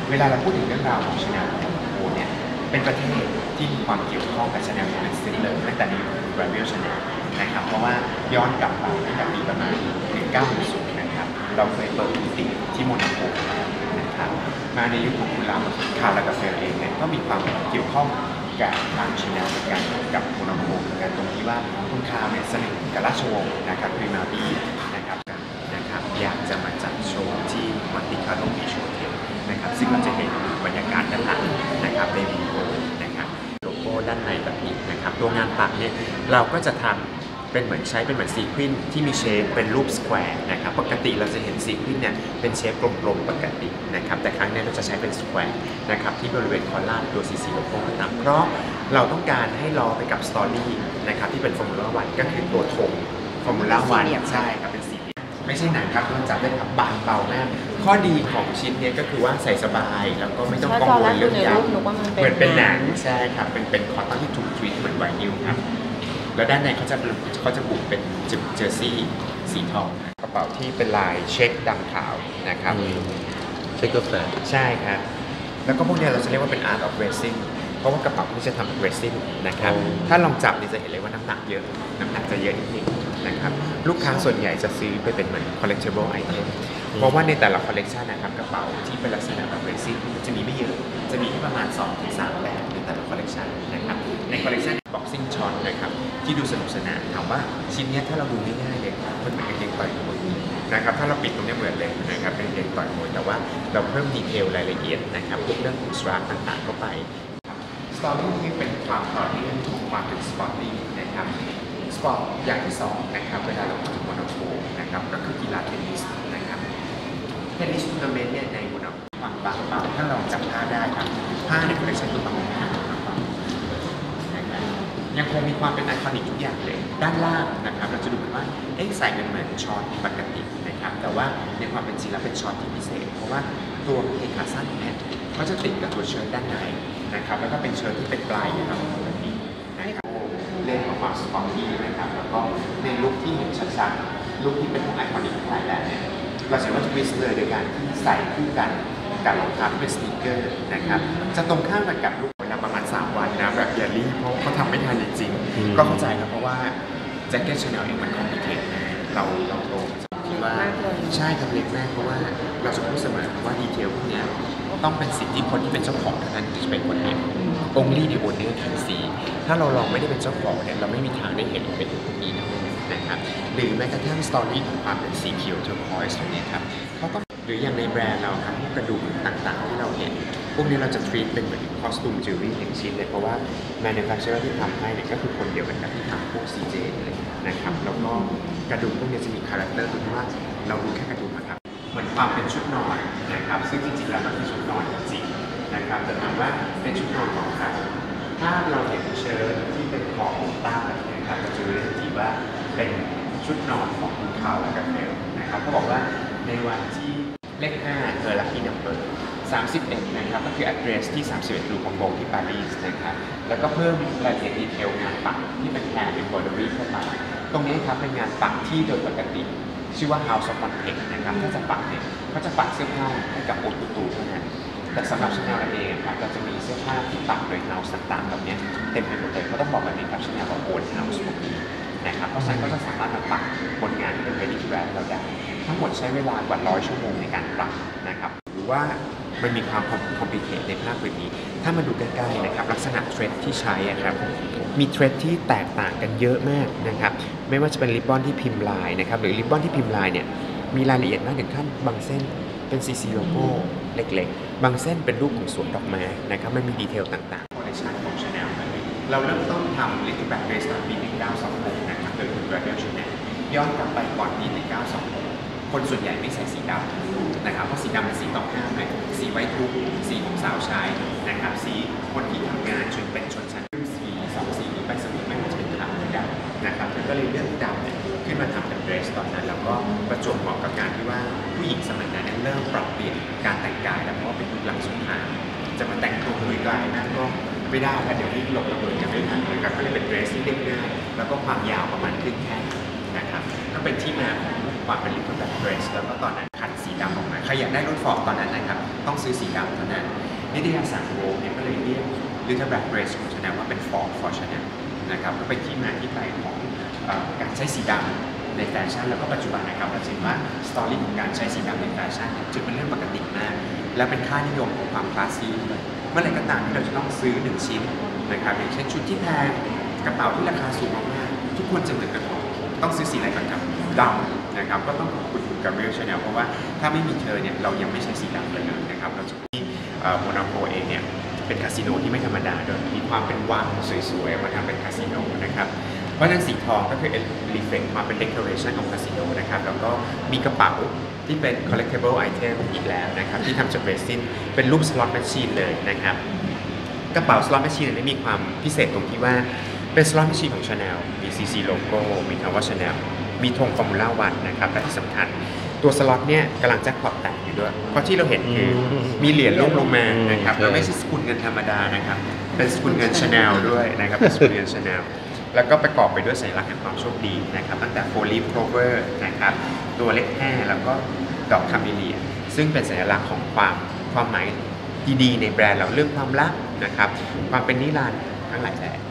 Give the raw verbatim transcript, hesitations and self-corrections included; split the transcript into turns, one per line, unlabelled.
เวลาเราพูดถึงเรื่องราวของชาแนลโมนาโคเนี่ยเป็นประเทศที่มีความเกี่ยวข้องกับชาแนลเป็นสิ่งเลยตั้งแต่ในยุคของ Gravel Chanel นะครับเพราะว่าย้อนกลับไปตั้งแต่ปีประมาณหนึ่งเก้าหนึ่งศูนย์นะครับเราเคยเปิดบูติกที่โมนาโคนะครับมาในยุคของคุณลาคาร์ลากาเฟลเองเนี่ยก็มีความเกี่ยวข้องกับทางชาแนลเหมือนกันกับโมนาโคเหมือนกันตรงที่ว่าคุณคาร์เนี่ยสนิทกับราชวงศ์นะครับพรีมาบีนะครับนะครับอยากจะมาจัดโชว์ที่มอนติคาร์โลบีชโชว์เทลนะครับซึ่งเราจะเห็นบรรยากาศด้านหลังนะครับในวีดีโอนะครับโลโก้ด้านในแบบนี้นะครับตัวงานปักเนี่ยเราก็จะทำเป็นเหมือนใช้เป็นเหมือนซีควินที่มีเชฟเป็นรูปสแควร์นะครับปกติเราจะเห็นซีควินเนี่ยเป็นเชฟกลมๆปกตินะครับแต่ครั้งนี้เราจะใช้เป็นสแควร์นะครับที่บริเวณคอล่าตัวซีซีโลโก้ก็ตามเพราะเราต้องการให้ล้อไปกับสตอรี่นะครับที่เป็นฟอร์มูล่าวันก็คือตัวธงฟอร์มูล่าวันใช่ครับเป็นสีไม่ใช่หนังครับต้องจับได้ครับบางเบามากข้อดีของชิ้นนี้ก็คือว่าใส่สบายแล้วก็ไม่ต้องกังวลเรื่องยางเหมือนเป็นหนังใช่ครับเป็นเป็นคอตตอนที่ถูกทวีตเหมือนไวนิลครับแล้วด้านในเขาจะเขาจะบุกเป็นเจอร์ซี่สีทองกระเป๋าที่เป็นลายเช็คดำขาวนะครับ
เช็คกาแฟ
ใช่ครับแล้วก็พวกนี้เราจะเรียกว่าเป็น art of racing เพราะว่ากระเป๋าที่จะทำเป็น racing นะครับถ้าลองจับนี่จะเห็นเลยว่าน้ำหนักเยอะน้ำหนักจะเยอะนิดนึงนะครับลูกค้าส่วนใหญ่จะซื้อไปเป็นเหมือน collectible item เพราะว่าในแต่ละ collection นะครับกระเป๋าที่เป็นลักษณะแบบ racing จะมีไม่เยอะจะมีแค่ประมาณ สองถึงสาม แบบในแต่ละ collection นะครับใน collection boxing shot นะครับที่ดูสนุกสนานถามว่าชิ้นนี้ถ้าเราดูง่ายๆเลยมันเหมือนกางเกงต่อยมวยนะครับถ้าเราปิดตรงนี้เหมือนเลยนะครับเป็นกางเกงต่อยมวยแต่ว่าเราเพิ่มดีเทลรายละเอียดนะครับพวกเรื่องของ strap ต่างๆเข้าไปสตอรี่ที่เป็นความต่อเนื่องของความเป็นสปอร์ตตี้นะครับสปอร์ตอย่างที่สองนะครับเวลาเราพูดถึงโมนาโคนะครับก็คือกีฬาเทนนิสนะครับเทนนิสทัวร์นาเมนต์เนี่ยในโมนาโคความบางเบาถ้าเราจำท่าได้ครับผ้าในคอลเลคชันตัวบางผ้ายังคงมีความเป็นไอคอนิกทุกอย่างเลยด้านล่างนะครับเราจะดูว่าเอ๊ะใส่เป็นเหมือนช็อตปกตินะครับแต่ว่าในความเป็นจริงแล้วเป็นช็อตที่พิเศษเพราะว่าตัวเอกขาสั้นเนี่ยเขาจะติดกับตัวเชิ้ตด้านในนะครับแล้วก็เป็นเชิ้ตที่เป็นปลายนะครับแบบนี้นะครับเรื่องของความสปอร์ตตี้นะครับแล้วก็ในลุคที่เห็นชัดๆลุคที่เป็นของไอคอนิกทั้งหลายแหล่เนี่ยเราจะว่าทวิสต์เลยโดยการที่ใส่คู่กันกับรองเท้าที่เป็นสนีกเกอร์นะครับจะตรงข้ามกันกับลุคเวลาประมาณสามวันนะแบบอย่ารีบเพราะเขาทำไม่ทันจริงๆก็เข้าใจครับเพราะว่าแจ็คเก็ตชาแนลเองมันคอมพลีเคทนะเราเราโตคิดว่าใช่ครับเล็กแม่เพราะว่าเราจะพูดเสมอว่าดีเทลพวกนี้ต้องเป็นสิ่งที่คนที่เป็นเจ้าของเท่านั้นจะเป็นคนเห็น only the owner can see ถ้าเราลองไม่ได้เป็นเจ้าของเนี่ยเราไม่มีทางได้เห็นเป็นพวกนี้นะครับหรือแม้กระทั่งสตอรี่ของความเป็นสีเขียวเทอร์คอยส์ตรงนี้ครับเขาก็หรืออย่างในแบรนด์เราครับพวกกระดูกต่างๆที่เราเห็นพวกนี้เราจะทรีตเป็นเหมือนคอสตูมจิวเวลรี่อย่างชิ้นเลยเพราะว่า manufacturer ที่ทำให้เนี่ยก็คือคนเดียวกันกับที่ทำพวก ซี เจ เลยนะครับแล้วก็กระดูกพวกนี้จะมีคาแรคเตอร์ตรงที่ว่าเราดูแค่กระดูกนะครับเหมือนความเป็นชุดนอนนะครับซึ่งจริงๆแล้วก็คือชุดนอนจริงๆนะครับแต่ถามว่าเป็นชุดนอนของใครถ้าเราเห็นเชิ้ตที่เป็นของต้าแบบนี้ครับเราจะรู้ทันทีว่าเป็นชุดนอนของคุณคาร์ล ลากาเฟลนะครับเขาบอกว่าในวันที่เลขห้าเออลัคกี้นัมเบอร์สามสิบเอ็ดนะครับก็คือ address ที่สามสิบเอ็ดลูคองโกที่ปารีสนะครับแล้วก็เพิ่มรายละเอียดดีเทลงานปักที่เป็นแพรเป็นบอร์ดอรี่เข้าไปตรงนี้ครับเป็นงานปักที่โดยปกติชื่อว่า House of Montec นะครับถ้าจะปักเนี่ยเขาจะปักเสื้อผ้าให้กับโอตูตูเท่านั้นแต่สำหรับชาแนลเองครับเราจะมีเสื้อผ้าที่ปักโดย House ต่างๆแบบนี้เต็มไปหมดเลยเขาต้องบอกแบบนี้ครับชาแนลของโอนเฮาส์พวกนี้นะครับเพราะฉะนั้นก็จะสามารถมาปักบนงานที่เป็น ready to wear เราได้ทั้งหมดใช้เวลากว่าร้อยชั่วโมงในการปักนะครับหรือว่ามันมีความคอมพลีเคทในภาพแบบนี้ถ้ามาดูใกล้ๆนะครับลักษณะเทรดที่ใช้ครับมีเทรดที่แตกต่างกันเยอะมากนะครับไม่ว่าจะเป็นริบบอนที่พิมพ์ลายนะครับหรือริบบอนที่พิมพ์ลายเนี่ยมีรายละเอียดมากถึงขั้นบางเส้นเป็น ซี ซี โลโก้เล็กๆบางเส้นเป็นรูปของสวนดอกไม้นะครับมันมีดีเทลต่างๆคอลเลคชันของ Chanel เราเริ่มต้นทำ Little Bag Dress ตอนปีหนึ่งเก้าสองหกนะครับโดยคุณ Gravel Chanel ย้อนกลับไปก่อนปีหนึ่งเก้าสองหกคนส่วนใหญ่ไม่ใส่สีดำนะครับเพราะสีดำเป็นสีต้องห้ามเลยสีไว้ทุกสีของสาวใช้นะครับสีคนที่ทำงานชนเป็นชนชั้นสีสองสีนี้ไปสมุดไม่ว่าจะเป็นขาวหรือดำนะครับก็เลยเลือกดำเนี่ยขึ้นมาทำเป็นเดรสตอนนั้นแล้วก็ประจวบเหมาะกับการที่ว่าผู้หญิงสมัยนั้นเริ่มปรับเปลี่ยนการแต่งกายแล้วเพราะว่าเป็นยุคหลังสงครามจะมาแต่งตัวลุยกายนั่นก็ไม่ได้ค่ะเดี๋ยวนี้หลบระเบิดจะไม่ทันนะครับก็เลยเป็นเดรสที่เรียบง่ายแล้วก็ความยาวประมาณครึ่งแข้งนะครับก็เป็นที่มาของความเป็น Little Black Dress แล้วก็ตอนนั้นคัดสีดำออกมาใครอยากได้รถฟอร์ดตอนนั้นนะครับต้องซื้อสีดำเท่านั้นนิตยสารโวลเนี่ยก็เลยเรียก Little Black Dress ของ Chanel ว่าเป็น Ford for Chanel นะครับก็เป็นที่มาที่ไปของการใช้สีดำในแฟชั่นแล้วก็ปัจจุบันนะครับเราเห็นว่าสตอรี่ของการใช้สีดำในแฟชั่นจึงเป็นเรื่องปกติมากและเป็นค่านิยมของความคลาสสิกเมื่อไหร่ก็ตามที่เราจะต้องซื้อหนึ่งชิ้นนะครับอย่างเช่นชุดที่แพงกระเป๋าที่ราคาสูงมากๆทุกคนจะเหมือนกันหมดต้องซื้อสีอะไรก่อนครับดำนะครับก็ต้องขอบคุณคุณกับเรียลชาแนลเพราะว่าถ้าไม่มีเธอเนี่ยเรายังไม่ใช้สีดำเลยนะครับเราจะมีโมนาโกเองเนี่ยเป็นคาสิโนที่ไม่ธรรมดาโดยมีความเป็นวังสวยๆมาทำเป็นคาสิโนนะครับเพราะฉะนั้นสีทองก็คือ reflect มาเป็น decoration ของคาสิโนนะครับแล้วก็มีกระเป๋าที่เป็น collectible item อีกแล้วนะครับที่ทำจากเรซินเป็นรูป slot machine เลยนะครับกระเป๋า slot machine เนี่ยมีความพิเศษตรงที่ว่าเป็น slot machine ของ Chanel มี ซี ซี โลโก้มีคำว่า Chanel มีธง Formula วันนะครับและที่สำคัญตัวสล็อตเนี่ยกำลังแจ็คพอตแตกอยู่ด้วยเพราะที่เราเห็นคือมีเหรียญร่วงลงมานะครับแล้วไม่ใช่สกุลเงินธรรมดานะครับเป็นสกุลเงิน Chanel ด้วยนะครับเป็นสกุลเงิน Chanel แล้วก็ประกอบไปด้วยสัญลักษณ์แห่งความโชคดีนะครับตั้งแต่ four leaf clover นะครับตัวเลขห้าแล้วก็ดอกคาเมเลียซึ่งเป็นสัญลักษณ์ของความความหมายดีๆในแบรนด์เราเรื่องความรักนะครับความเป็นนิรันดร์ทั้งหลายแหล่